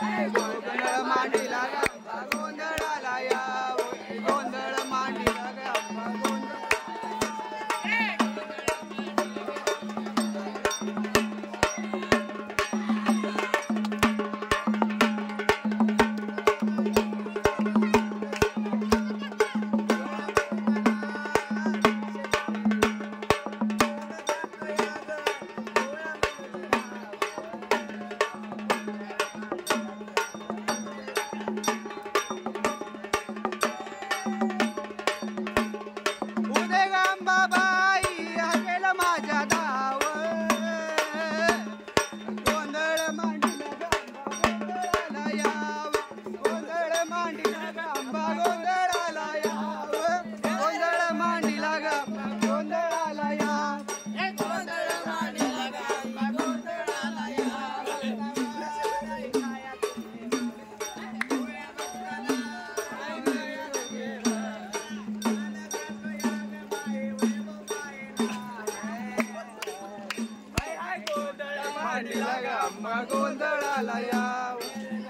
गोंधळ मांडीला गंबा गोंधळाला याव गोंधळ मांडीला गंबा गोंधळ गोंधळाला याव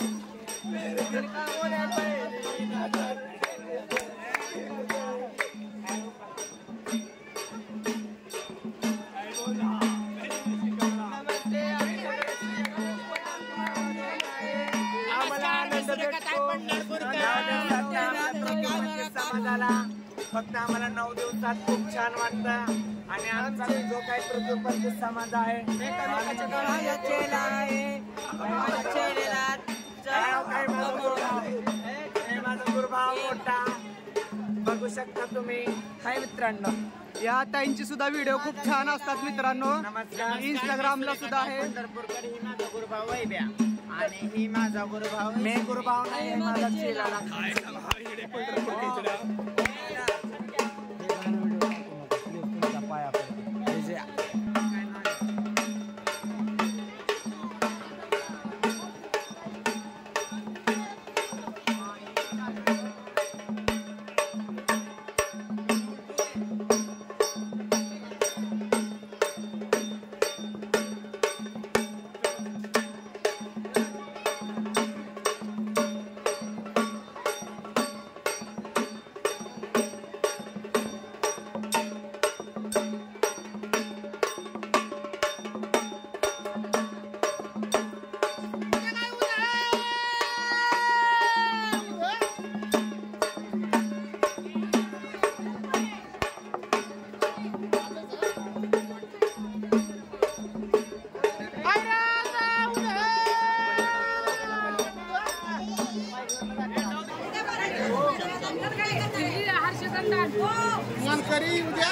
समाजाला फक्त आम्हाला 9 दिवसात खूप छान वाटतं आणि आमचा जो काही प्रदूषण समाज आहे माझा गुरुभाव मोठा बघू शकता तुम्ही. हाय मित्रांनो, या ताईंची सुद्धा व्हिडिओ खूप छान असतात मित्रांनो. नमस्कार. इंस्टाग्रामला सुद्धा आहे. ही माझा गुरुभाव वैभ्या आणि ही माझा गुरुभाव मी गुरुभाव नाही माझा चेला. मनकरी उद्या